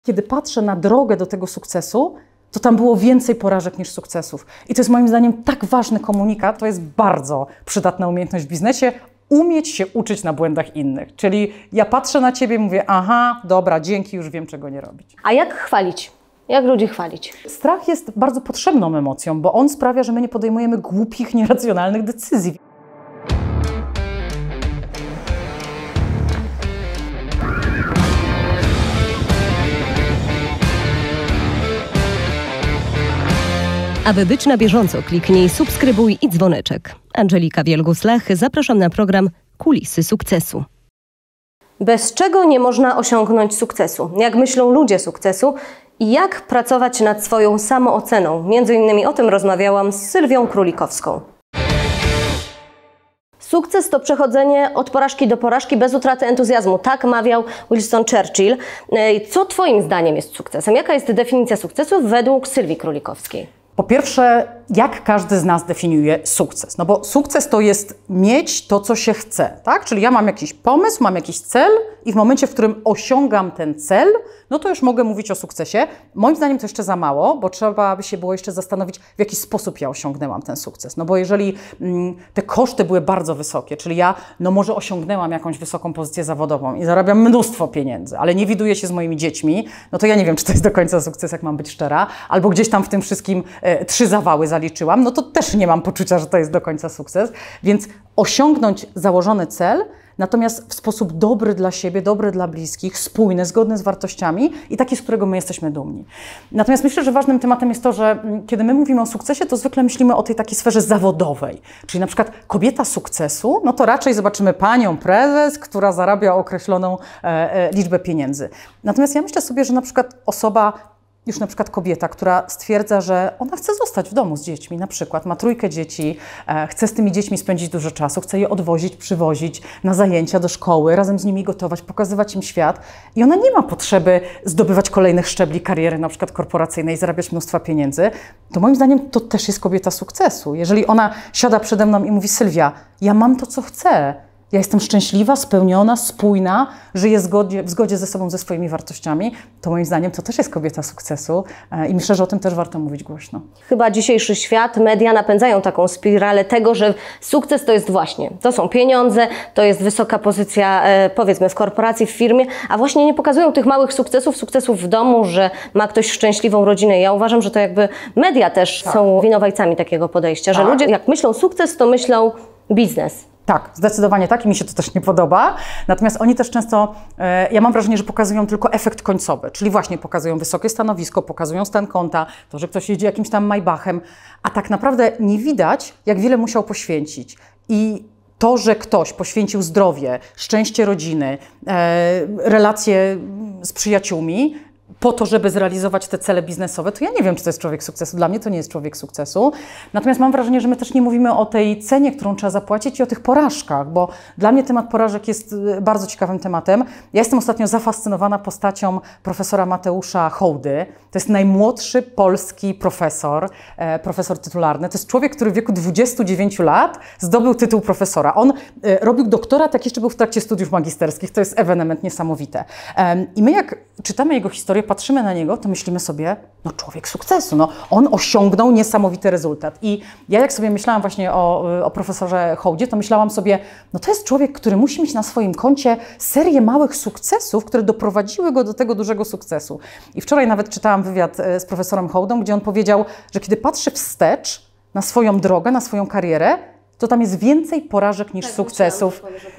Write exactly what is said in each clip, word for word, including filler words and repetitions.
Kiedy patrzę na drogę do tego sukcesu, to tam było więcej porażek niż sukcesów. I to jest moim zdaniem tak ważny komunikat, to jest bardzo przydatna umiejętność w biznesie, umieć się uczyć na błędach innych. Czyli ja patrzę na ciebie i mówię, aha, dobra, dzięki, już wiem, czego nie robić. A jak chwalić? Jak ludzi chwalić? Strach jest bardzo potrzebną emocją, bo on sprawia, że my nie podejmujemy głupich, nieracjonalnych decyzji. Aby być na bieżąco, kliknij subskrybuj i dzwoneczek. Angelika Wielgus-Lach, zapraszam na program Kulisy Sukcesu. Bez czego nie można osiągnąć sukcesu? Jak myślą ludzie sukcesu i jak pracować nad swoją samooceną? Między innymi o tym rozmawiałam z Sylwią Królikowską. Sukces to przechodzenie od porażki do porażki bez utraty entuzjazmu. Tak mawiał Winston Churchill. Co Twoim zdaniem jest sukcesem? Jaka jest definicja sukcesu według Sylwii Królikowskiej? Po pierwsze, jak każdy z nas definiuje sukces? No bo sukces to jest mieć to, co się chce, tak? Czyli ja mam jakiś pomysł, mam jakiś cel i w momencie, w którym osiągam ten cel, no to już mogę mówić o sukcesie. Moim zdaniem to jeszcze za mało, bo trzeba by się było jeszcze zastanowić, w jaki sposób ja osiągnęłam ten sukces. No bo jeżeli mm, te koszty były bardzo wysokie, czyli ja no może osiągnęłam jakąś wysoką pozycję zawodową i zarabiam mnóstwo pieniędzy, ale nie widuję się z moimi dziećmi, no to ja nie wiem, czy to jest do końca sukces, jak mam być szczera, albo gdzieś tam w tym wszystkim e, trzy zawały zaliczyłam, no to też nie mam poczucia, że to jest do końca sukces. Więc osiągnąć założony cel, natomiast w sposób dobry dla siebie, dobry dla bliskich, spójny, zgodny z wartościami i taki, z którego my jesteśmy dumni. Natomiast myślę, że ważnym tematem jest to, że kiedy my mówimy o sukcesie, to zwykle myślimy o tej takiej sferze zawodowej. Czyli na przykład kobieta sukcesu, no to raczej zobaczymy panią prezes, która zarabia określoną e, e, liczbę pieniędzy. Natomiast ja myślę sobie, że na przykład osoba, już na przykład kobieta, która stwierdza, że ona chce zostać w domu z dziećmi, na przykład ma trójkę dzieci, e, chce z tymi dziećmi spędzić dużo czasu, chce je odwozić, przywozić na zajęcia do szkoły, razem z nimi gotować, pokazywać im świat i ona nie ma potrzeby zdobywać kolejnych szczebli kariery, na przykład korporacyjnej, zarabiać mnóstwa pieniędzy, to moim zdaniem to też jest kobieta sukcesu. Jeżeli ona siada przede mną i mówi, Sylwia, ja mam to, co chcę, ja jestem szczęśliwa, spełniona, spójna, żyję zgodzie, w zgodzie ze sobą, ze swoimi wartościami, to moim zdaniem to też jest kobieta sukcesu i myślę, że o tym też warto mówić głośno. Chyba dzisiejszy świat, media napędzają taką spiralę tego, że sukces to jest właśnie, to są pieniądze, to jest wysoka pozycja powiedzmy w korporacji, w firmie, a właśnie nie pokazują tych małych sukcesów, sukcesów w domu, że ma ktoś szczęśliwą rodzinę. Ja uważam, że to jakby media też tak. są winowajcami takiego podejścia, tak. że ludzie jak myślą sukces, to myślą biznes. Tak, zdecydowanie tak i mi się to też nie podoba. Natomiast oni też często, e, ja mam wrażenie, że pokazują tylko efekt końcowy, czyli właśnie pokazują wysokie stanowisko, pokazują stan konta, to, że ktoś jedzie jakimś tam Maybachem, a tak naprawdę nie widać, jak wiele musiał poświęcić. I to, że ktoś poświęcił zdrowie, szczęście rodziny, e, relacje z przyjaciółmi, po to, żeby zrealizować te cele biznesowe, to ja nie wiem, czy to jest człowiek sukcesu. Dla mnie to nie jest człowiek sukcesu. Natomiast mam wrażenie, że my też nie mówimy o tej cenie, którą trzeba zapłacić i o tych porażkach, bo dla mnie temat porażek jest bardzo ciekawym tematem. Ja jestem ostatnio zafascynowana postacią profesora Mateusza Hołdy. To jest najmłodszy polski profesor, e, profesor tytularny. To jest człowiek, który w wieku dwudziestu dziewięciu lat zdobył tytuł profesora. On e, robił doktorat, jak jeszcze był w trakcie studiów magisterskich. To jest ewenement niesamowite. E, I my jak czytamy jego historię, patrzymy na niego, to myślimy sobie, no człowiek sukcesu, no on osiągnął niesamowity rezultat. I ja jak sobie myślałam właśnie o, o profesorze Hołdzie, to myślałam sobie, no to jest człowiek, który musi mieć na swoim koncie serię małych sukcesów, które doprowadziły go do tego dużego sukcesu. I wczoraj nawet czytałam wywiad z profesorem Hołdą, gdzie on powiedział, że kiedy patrzy wstecz na swoją drogę, na swoją karierę, to tam jest więcej porażek niż tak, sukcesów.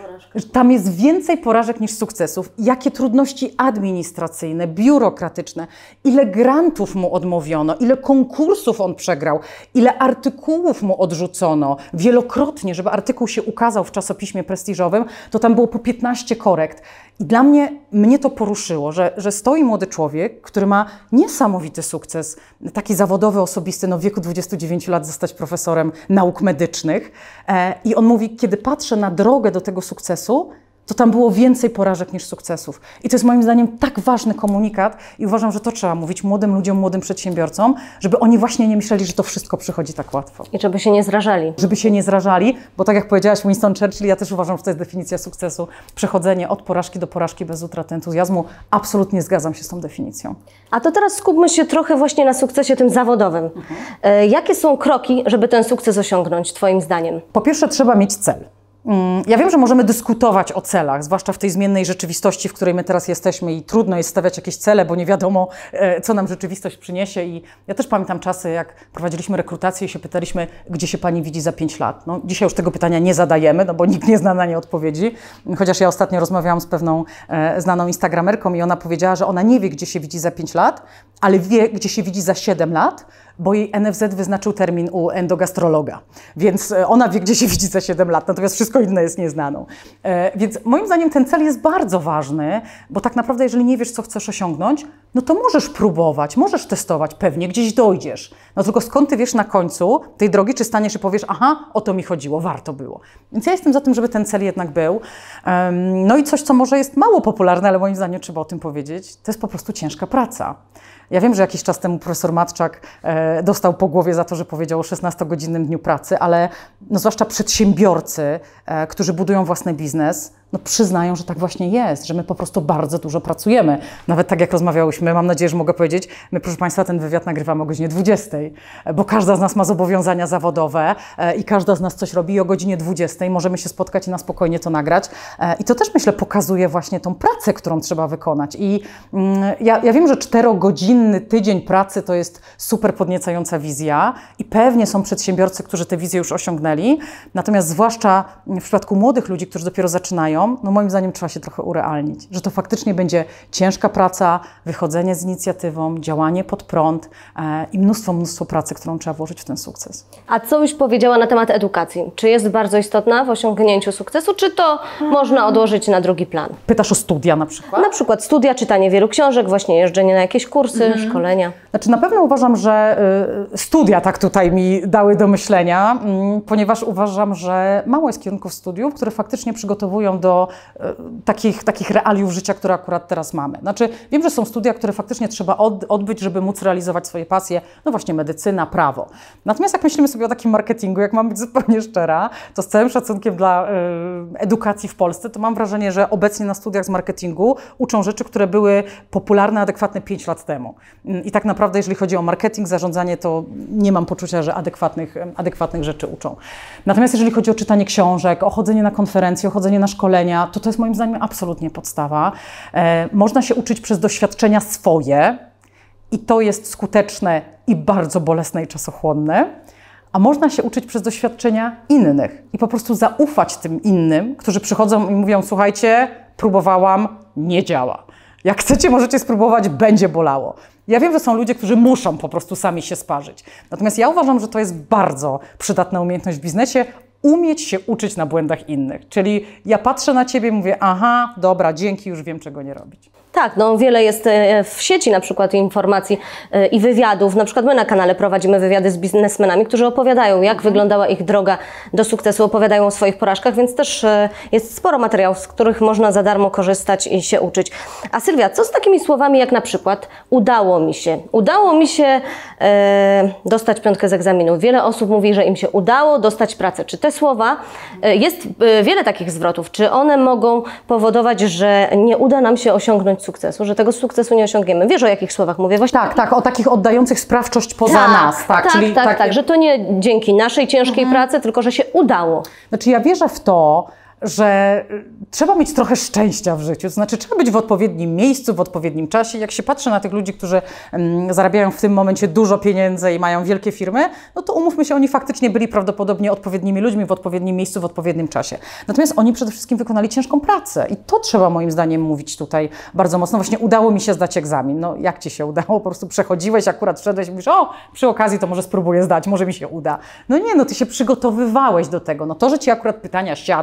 Tam jest więcej porażek niż sukcesów. Jakie trudności administracyjne, biurokratyczne, ile grantów mu odmówiono, ile konkursów on przegrał, ile artykułów mu odrzucono wielokrotnie, żeby artykuł się ukazał w czasopiśmie prestiżowym, to tam było po piętnaście korekt. I dla mnie, mnie to poruszyło, że, że stoi młody człowiek, który ma niesamowity sukces, taki zawodowy, osobisty, no w wieku dwudziestu dziewięciu lat zostać profesorem nauk medycznych. E, I on mówi, kiedy patrzę na drogę do tego sukcesu, to tam było więcej porażek niż sukcesów. I to jest moim zdaniem tak ważny komunikat i uważam, że to trzeba mówić młodym ludziom, młodym przedsiębiorcom, żeby oni właśnie nie myśleli, że to wszystko przychodzi tak łatwo. I żeby się nie zrażali. Żeby się nie zrażali, bo tak jak powiedziałaś Winston Churchill, ja też uważam, że to jest definicja sukcesu. Przechodzenie od porażki do porażki bez utraty entuzjazmu. Absolutnie zgadzam się z tą definicją. A to teraz skupmy się trochę właśnie na sukcesie tym zawodowym. Mhm. E, jakie są kroki, żeby ten sukces osiągnąć, Twoim zdaniem? Po pierwsze, trzeba mieć cel. Ja wiem, że możemy dyskutować o celach, zwłaszcza w tej zmiennej rzeczywistości, w której my teraz jesteśmy i trudno jest stawiać jakieś cele, bo nie wiadomo, co nam rzeczywistość przyniesie. I ja też pamiętam czasy, jak prowadziliśmy rekrutację i się pytaliśmy, gdzie się Pani widzi za pięć lat. No, dzisiaj już tego pytania nie zadajemy, no bo nikt nie zna na nie odpowiedzi. Chociaż ja ostatnio rozmawiałam z pewną e, znaną instagramerką i ona powiedziała, że ona nie wie, gdzie się widzi za pięć lat, ale wie, gdzie się widzi za siedem lat, bo jej N F Z wyznaczył termin u endogastrologa. Więc ona wie, gdzie się widzi za siedem lat, natomiast wszystko inne jest nieznaną. E, więc moim zdaniem ten cel jest bardzo ważny, bo tak naprawdę jeżeli nie wiesz, co chcesz osiągnąć, no to możesz próbować, możesz testować, pewnie gdzieś dojdziesz. No tylko skąd ty wiesz na końcu tej drogi, czy staniesz i powiesz, aha, o to mi chodziło, warto było. Więc ja jestem za tym, żeby ten cel jednak był. Um, no i coś, co może jest mało popularne, ale moim zdaniem trzeba o tym powiedzieć, to jest po prostu ciężka praca. Ja wiem, że jakiś czas temu profesor Matczak e, dostał po głowie za to, że powiedział o szesnastogodzinnym dniu pracy, ale no, zwłaszcza przedsiębiorcy, e, którzy budują własny biznes, no, przyznają, że tak właśnie jest, że my po prostu bardzo dużo pracujemy. Nawet tak jak rozmawiałyśmy, mam nadzieję, że mogę powiedzieć, my proszę Państwa ten wywiad nagrywamy o godzinie dwudziestej, bo każda z nas ma zobowiązania zawodowe e, i każda z nas coś robi i o godzinie dwudziestej możemy się spotkać i na spokojnie to nagrać. E, I to też myślę pokazuje właśnie tą pracę, którą trzeba wykonać. I mm, ja, ja wiem, że czterogodzinny tydzień pracy to jest super podniecająca wizja i pewnie są przedsiębiorcy, którzy tę wizję już osiągnęli, natomiast zwłaszcza w przypadku młodych ludzi, którzy dopiero zaczynają, no moim zdaniem trzeba się trochę urealnić, że to faktycznie będzie ciężka praca, wychodzenie z inicjatywą, działanie pod prąd e, i mnóstwo, mnóstwo pracy, którą trzeba włożyć w ten sukces. A co byś powiedziała na temat edukacji? Czy jest bardzo istotna w osiągnięciu sukcesu, czy to można odłożyć na drugi plan? Pytasz o studia na przykład? Na przykład studia, czytanie wielu książek, właśnie jeżdżenie na jakieś kursy, mhm. szkolenia. Znaczy na pewno uważam, że y, studia tak tutaj mi dały do myślenia, y, ponieważ uważam, że mało jest kierunków studiów, które faktycznie przygotowują do y, takich, takich realiów życia, które akurat teraz mamy. Znaczy wiem, że są studia, które faktycznie trzeba od, odbyć, żeby móc realizować swoje pasje, no właśnie medycyna, prawo. Natomiast jak myślimy sobie o takim marketingu, jak mam być zupełnie szczera, to z całym szacunkiem dla y, edukacji w Polsce, to mam wrażenie, że obecnie na studiach z marketingu uczą rzeczy, które były popularne, adekwatne pięć lat temu. I tak naprawdę, jeżeli chodzi o marketing, zarządzanie, to nie mam poczucia, że adekwatnych, adekwatnych rzeczy uczą. Natomiast jeżeli chodzi o czytanie książek, o chodzenie na konferencje, o chodzenie na szkolenia, to to jest moim zdaniem absolutnie podstawa. E, można się uczyć przez doświadczenia swoje i to jest skuteczne i bardzo bolesne i czasochłonne, a można się uczyć przez doświadczenia innych i po prostu zaufać tym innym, którzy przychodzą i mówią, słuchajcie, próbowałam, nie działa. Jak chcecie, możecie spróbować, będzie bolało. Ja wiem, że są ludzie, którzy muszą po prostu sami się sparzyć. Natomiast ja uważam, że to jest bardzo przydatna umiejętność w biznesie, umieć się uczyć na błędach innych. Czyli ja patrzę na Ciebie i mówię, aha, dobra, dzięki, już wiem, czego nie robić. Tak, no wiele jest w sieci na przykład informacji i wywiadów. Na przykład my na kanale prowadzimy wywiady z biznesmenami, którzy opowiadają, jak wyglądała ich droga do sukcesu, opowiadają o swoich porażkach, więc też jest sporo materiałów, z których można za darmo korzystać i się uczyć. A Sylwia, co z takimi słowami jak na przykład udało mi się? Udało mi się e, dostać piątkę z egzaminu. Wiele osób mówi, że im się udało dostać pracę. Czy te słowa, e, jest e, wiele takich zwrotów, czy one mogą powodować, że nie uda nam się osiągnąć sukcesu, że tego sukcesu nie osiągniemy. Wiesz, o jakich słowach mówię? Właśnie tak, tak, o takich oddających sprawczość poza tak, nas. Tak, tak, czyli tak, tak, tak, że to nie dzięki naszej ciężkiej mhm. pracy, tylko że się udało. Znaczy ja wierzę w to, że trzeba mieć trochę szczęścia w życiu, to znaczy trzeba być w odpowiednim miejscu, w odpowiednim czasie. Jak się patrzy na tych ludzi, którzy um, zarabiają w tym momencie dużo pieniędzy i mają wielkie firmy, no to umówmy się, oni faktycznie byli prawdopodobnie odpowiednimi ludźmi w odpowiednim miejscu, w odpowiednim czasie. Natomiast oni przede wszystkim wykonali ciężką pracę i to trzeba moim zdaniem mówić tutaj bardzo mocno. Właśnie udało mi się zdać egzamin. No jak Ci się udało? Po prostu przechodziłeś, akurat wszedłeś i mówisz, o, przy okazji to może spróbuję zdać, może mi się uda. No nie, no Ty się przygotowywałeś do tego. No to, że Ci akurat pytania siadły,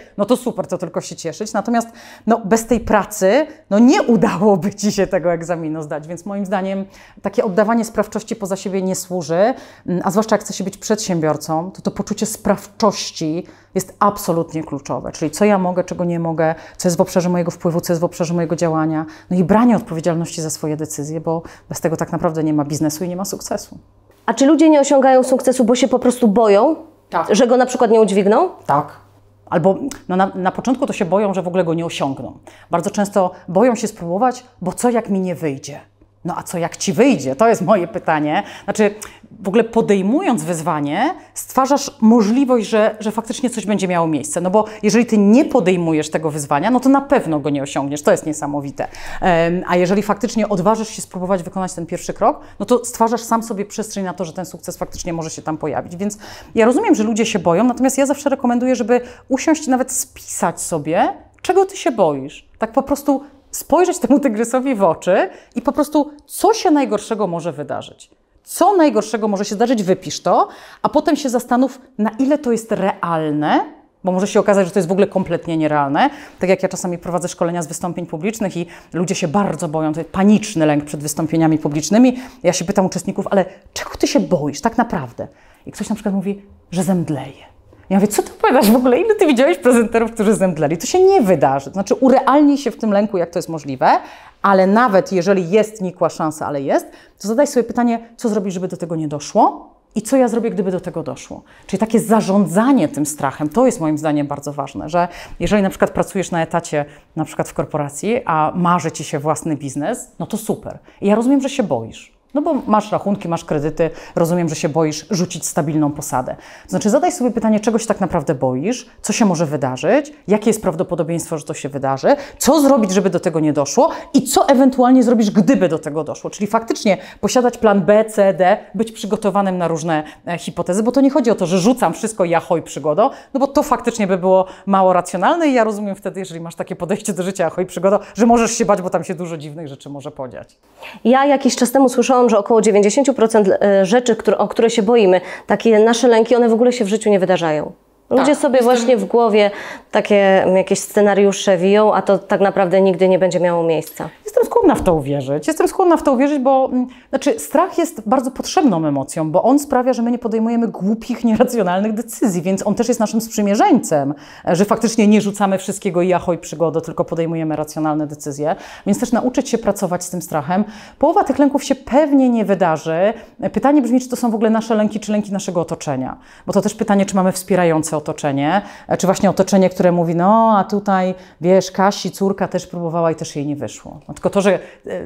no to super, to tylko się cieszyć. Natomiast no, bez tej pracy no, nie udałoby Ci się tego egzaminu zdać, więc moim zdaniem takie oddawanie sprawczości poza siebie nie służy, a zwłaszcza jak chce się być przedsiębiorcą, to to poczucie sprawczości jest absolutnie kluczowe, czyli co ja mogę, czego nie mogę, co jest w obszarze mojego wpływu, co jest w obszarze mojego działania, no i branie odpowiedzialności za swoje decyzje, bo bez tego tak naprawdę nie ma biznesu i nie ma sukcesu. A czy ludzie nie osiągają sukcesu, bo się po prostu boją, tak. że go na przykład nie udźwigną? Tak. Albo no na, na początku to się boją, że w ogóle go nie osiągną. Bardzo często boją się spróbować, bo co jak mi nie wyjdzie? No a co jak Ci wyjdzie? To jest moje pytanie. Znaczy w ogóle podejmując wyzwanie, stwarzasz możliwość, że, że faktycznie coś będzie miało miejsce. No bo jeżeli Ty nie podejmujesz tego wyzwania, no to na pewno go nie osiągniesz. To jest niesamowite. Um, a jeżeli faktycznie odważysz się spróbować wykonać ten pierwszy krok, no to stwarzasz sam sobie przestrzeń na to, że ten sukces faktycznie może się tam pojawić. Więc ja rozumiem, że ludzie się boją, natomiast ja zawsze rekomenduję, żeby usiąść i nawet spisać sobie, czego Ty się boisz. Tak po prostu spojrzeć temu tygrysowi w oczy i po prostu, co się najgorszego może wydarzyć. Co najgorszego może się zdarzyć, wypisz to, a potem się zastanów, na ile to jest realne, bo może się okazać, że to jest w ogóle kompletnie nierealne. Tak jak ja czasami prowadzę szkolenia z wystąpień publicznych i ludzie się bardzo boją, to jest paniczny lęk przed wystąpieniami publicznymi. Ja się pytam uczestników, ale czego Ty się boisz tak naprawdę? I ktoś na przykład mówi, że zemdleje. Ja mówię, co Ty opowiadasz w ogóle? Ile Ty widziałeś prezenterów, którzy zemdleli? To się nie wydarzy. To znaczy urealnij się w tym lęku, jak to jest możliwe, ale nawet jeżeli jest nikła szansa, ale jest, to zadaj sobie pytanie, co zrobić, żeby do tego nie doszło i co ja zrobię, gdyby do tego doszło. Czyli takie zarządzanie tym strachem, to jest moim zdaniem bardzo ważne, że jeżeli na przykład pracujesz na etacie, na przykład w korporacji, a marzy Ci się własny biznes, no to super. I ja rozumiem, że się boisz. No bo masz rachunki, masz kredyty, rozumiem, że się boisz rzucić stabilną posadę. To znaczy zadaj sobie pytanie, czego się tak naprawdę boisz, co się może wydarzyć, jakie jest prawdopodobieństwo, że to się wydarzy, co zrobić, żeby do tego nie doszło i co ewentualnie zrobisz, gdyby do tego doszło. Czyli faktycznie posiadać plan B, C, D, być przygotowanym na różne e, hipotezy, bo to nie chodzi o to, że rzucam wszystko i ahoj przygodo, no bo to faktycznie by było mało racjonalne i ja rozumiem wtedy, jeżeli masz takie podejście do życia ahoj przygodo, że możesz się bać, bo tam się dużo dziwnych rzeczy może podziać. Ja jakiś czas temu słyszałam, że około dziewięćdziesiąt procent rzeczy, które, o które się boimy, takie nasze lęki, one w ogóle się w życiu nie wydarzają. Ludzie tak, sobie właśnie w głowie takie jakieś scenariusze wiją, a to tak naprawdę nigdy nie będzie miało miejsca. Jestem skłonna w to uwierzyć. Jestem skłonna w to uwierzyć, bo znaczy, strach jest bardzo potrzebną emocją, bo on sprawia, że my nie podejmujemy głupich, nieracjonalnych decyzji, więc on też jest naszym sprzymierzeńcem, że faktycznie nie rzucamy wszystkiego i ahoj przygodo, tylko podejmujemy racjonalne decyzje. Więc też nauczyć się pracować z tym strachem. Połowa tych lęków się pewnie nie wydarzy. Pytanie brzmi, czy to są w ogóle nasze lęki, czy lęki naszego otoczenia. Bo to też pytanie, czy mamy wspierające otoczenie, czy właśnie otoczenie, które mówi, no a tutaj, wiesz, Kasi córka też próbowała i też jej nie wyszło. No, tylko to, że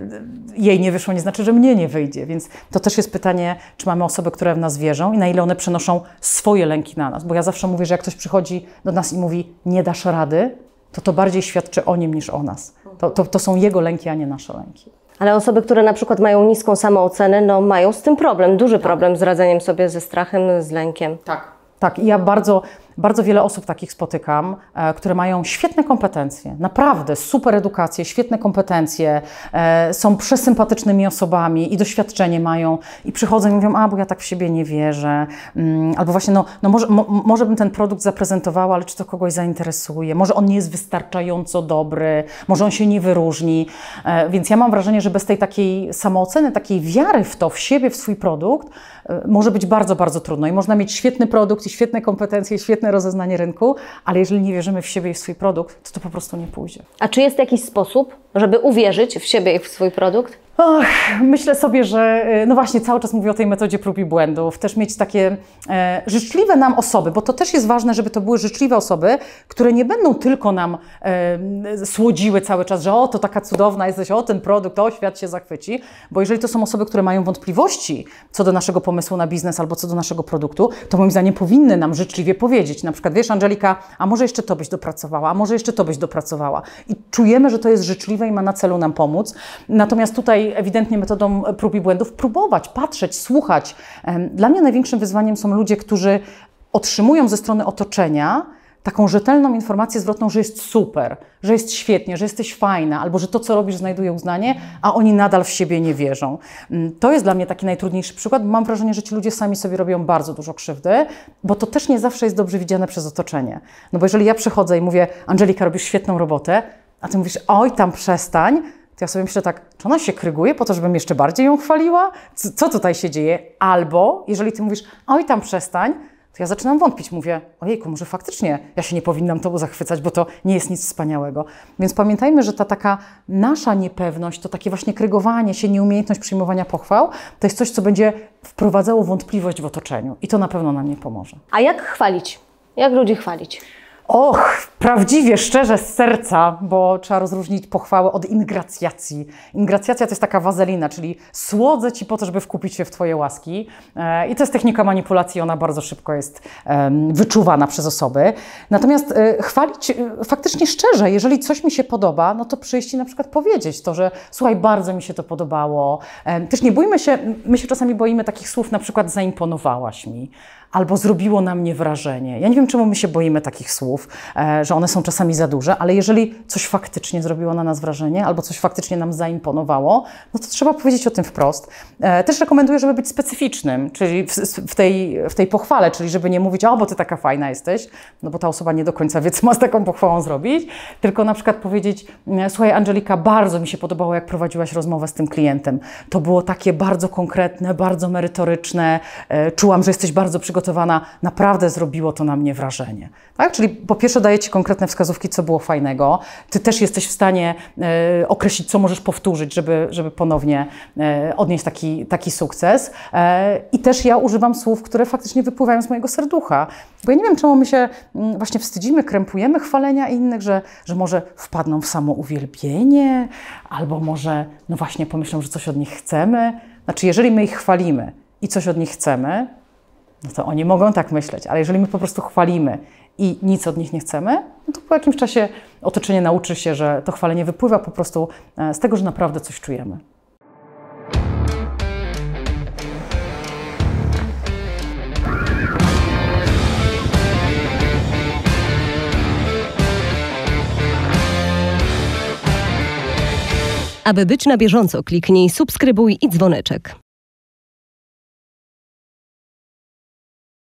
jej nie wyszło, nie znaczy, że mnie nie wyjdzie, więc to też jest pytanie, czy mamy osoby, które w nas wierzą i na ile one przenoszą swoje lęki na nas, bo ja zawsze mówię, że jak ktoś przychodzi do nas i mówi, nie dasz rady, to to bardziej świadczy o nim niż o nas. To, to, to są jego lęki, a nie nasze lęki. Ale osoby, które na przykład mają niską samoocenę, no mają z tym problem, duży tak. problem z radzeniem sobie ze strachem, z lękiem. Tak. Tak, i ja bardzo, bardzo wiele osób takich spotykam, e, które mają świetne kompetencje, naprawdę super edukację, świetne kompetencje, e, są przesympatycznymi osobami i doświadczenie mają i przychodzą i mówią, a bo ja tak w siebie nie wierzę, mm, albo właśnie no, no może, mo, może bym ten produkt zaprezentowała, ale czy to kogoś zainteresuje, może on nie jest wystarczająco dobry, może on się nie wyróżni, e, więc ja mam wrażenie, że bez tej takiej samooceny, takiej wiary w to, w siebie, w swój produkt, e, może być bardzo, bardzo trudno i można mieć świetny produkt i świetne kompetencje, świetne rozeznanie rynku, ale jeżeli nie wierzymy w siebie i w swój produkt, to to po prostu nie pójdzie. A czy jest jakiś sposób, żeby uwierzyć w siebie i w swój produkt? Och, myślę sobie, że no właśnie cały czas mówię o tej metodzie prób i błędów, też mieć takie e, życzliwe nam osoby, bo to też jest ważne, żeby to były życzliwe osoby, które nie będą tylko nam e, słodziły cały czas, że o, to taka cudowna jesteś, o, ten produkt, o, świat się zachwyci, bo jeżeli to są osoby, które mają wątpliwości co do naszego pomysłu na biznes albo co do naszego produktu, to moim zdaniem powinny nam życzliwie powiedzieć, na przykład, wiesz, Angelika, a może jeszcze to byś dopracowała, a może jeszcze to byś dopracowała i czujemy, że to jest życzliwe i ma na celu nam pomóc, natomiast tutaj ewidentnie metodą prób i błędów próbować, patrzeć, słuchać. Dla mnie największym wyzwaniem są ludzie, którzy otrzymują ze strony otoczenia taką rzetelną informację zwrotną, że jest super, że jest świetnie, że jesteś fajna, albo że to, co robisz, znajduje uznanie, a oni nadal w siebie nie wierzą. To jest dla mnie taki najtrudniejszy przykład, bo mam wrażenie, że ci ludzie sami sobie robią bardzo dużo krzywdy, bo to też nie zawsze jest dobrze widziane przez otoczenie. No bo jeżeli ja przychodzę i mówię, Angelika, robisz świetną robotę, a ty mówisz, oj, tam przestań, to ja sobie myślę tak, czy ona się kryguje po to, żebym jeszcze bardziej ją chwaliła? Co, co tutaj się dzieje? Albo jeżeli ty mówisz, oj, tam przestań, to ja zaczynam wątpić, mówię, ojejku, może faktycznie ja się nie powinnam tobą zachwycać, bo to nie jest nic wspaniałego. Więc pamiętajmy, że ta taka nasza niepewność, to takie właśnie krygowanie się, nieumiejętność przyjmowania pochwał, to jest coś, co będzie wprowadzało wątpliwość w otoczeniu i to na pewno nam nie pomoże. A jak chwalić? Jak ludzi chwalić? Och, prawdziwie, szczerze, z serca, bo trzeba rozróżnić pochwałę od ingracjacji. Ingracjacja to jest taka wazelina, czyli słodzę ci po to, żeby wkupić się w twoje łaski. E, I to jest technika manipulacji, ona bardzo szybko jest e, wyczuwana przez osoby. Natomiast e, chwalić e, faktycznie szczerze, jeżeli coś mi się podoba, no to przyjść i na przykład powiedzieć to, że słuchaj, bardzo mi się to podobało. E, też nie bójmy się, my się czasami boimy takich słów, na przykład zaimponowałaś mi. Albo zrobiło na mnie wrażenie. Ja nie wiem, czemu my się boimy takich słów, e, że one są czasami za duże, ale jeżeli coś faktycznie zrobiło na nas wrażenie, albo coś faktycznie nam zaimponowało, no to trzeba powiedzieć o tym wprost. E, też rekomenduję, żeby być specyficznym, czyli w, w, tej, w tej pochwale, czyli żeby nie mówić, o, bo ty taka fajna jesteś, no bo ta osoba nie do końca wie, co ma z taką pochwałą zrobić, tylko na przykład powiedzieć, słuchaj, Angelika, bardzo mi się podobało, jak prowadziłaś rozmowę z tym klientem. To było takie bardzo konkretne, bardzo merytoryczne, e, czułam, że jesteś bardzo przygotowana. Naprawdę zrobiło to na mnie wrażenie. Tak? Czyli po pierwsze daję ci konkretne wskazówki, co było fajnego. Ty też jesteś w stanie e, określić, co możesz powtórzyć, żeby, żeby ponownie e, odnieść taki, taki sukces. E, I też ja używam słów, które faktycznie wypływają z mojego serducha. Bo ja nie wiem, czemu my się m, właśnie wstydzimy, krępujemy chwalenia innych, że, że może wpadną w samo uwielbienie, albo może no właśnie pomyślą, że coś od nich chcemy. Znaczy, jeżeli my ich chwalimy i coś od nich chcemy, no to oni mogą tak myśleć, ale jeżeli my po prostu chwalimy i nic od nich nie chcemy, no to po jakimś czasie otoczenie nauczy się, że to chwalenie wypływa po prostu z tego, że naprawdę coś czujemy. Aby być na bieżąco, kliknij subskrybuj i dzwoneczek.